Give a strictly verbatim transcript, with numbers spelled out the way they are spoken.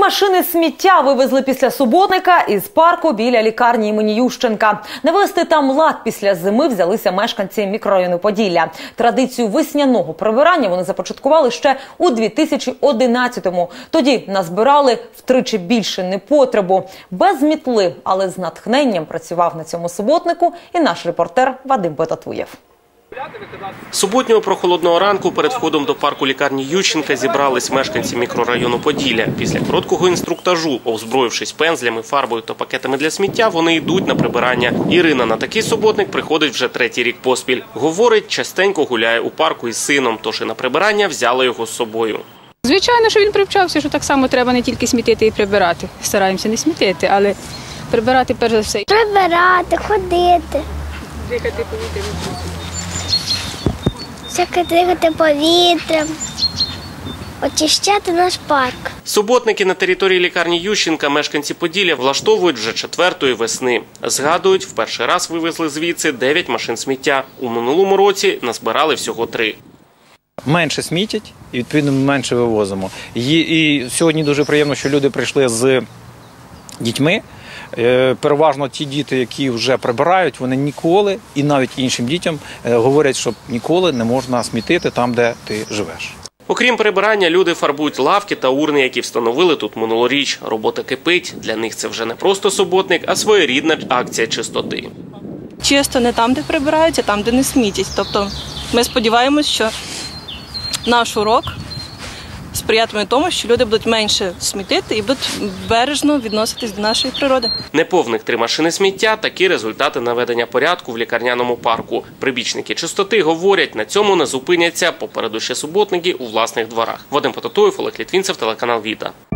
машини сміття вивезли після суботника із парку біля лікарні імені Ющенка. Навести там лад після зими взялися мешканці мікрорайону Поділля. Традицію весняного прибирання вони започаткували ще у дві тисячі одинадцятому. Тоді назбирали втричі більше непотребу. Без мітли, але з натхненням працював на цьому суботнику і наш репортер Вадим Потатуєв. Суботнього прохолодного ранку перед входом до парку лікарні Ющенка зібрались мешканці мікрорайону Поділля. Після короткого інструктажу, озброївшись пензлями, фарбою та пакетами для сміття, вони йдуть на прибирання. Ірина на такий суботник приходить вже третій рік поспіль. Говорить, частенько гуляє у парку із сином, тож і на прибирання взяла його з собою. Звичайно, що він привчався, що так само треба не тільки смітити і прибирати. Стараємося не смітити, але прибирати перш за все. Прибирати, ходити. Дихати повітрям. Всяке дихати повітрям, очищати наш парк. Суботники на території лікарні Ющенка мешканці Поділля влаштовують вже четвертої весни. Згадують, в перший раз вивезли звідси дев'ять машин сміття. У минулому році назбирали всього три. Менше смітять і, відповідно, менше вивозимо. І, і сьогодні дуже приємно, що люди прийшли з дітьми. Переважно ті діти, які вже прибирають, вони ніколи, і навіть іншим дітям говорять, що ніколи не можна смітити там, де ти живеш. Окрім прибирання, люди фарбують лавки та урни, які встановили тут минулоріч. Робота кипить. Для них це вже не просто суботник, а своєрідна акція чистоти. Чисто не там, де прибирають, а там, де не смітять. Тобто ми сподіваємось, що наш урок сприятиме тому, що люди будуть менше смітити і будуть бережно відноситись до нашої природи. Неповних три машини сміття – такі результати наведення порядку в лікарняному парку. Прибічники чистоти говорять, на цьому не зупиняться, попереду ще суботники у власних дворах. Вадим Потатуєв, Олег Літвінцев, телеканал Віта.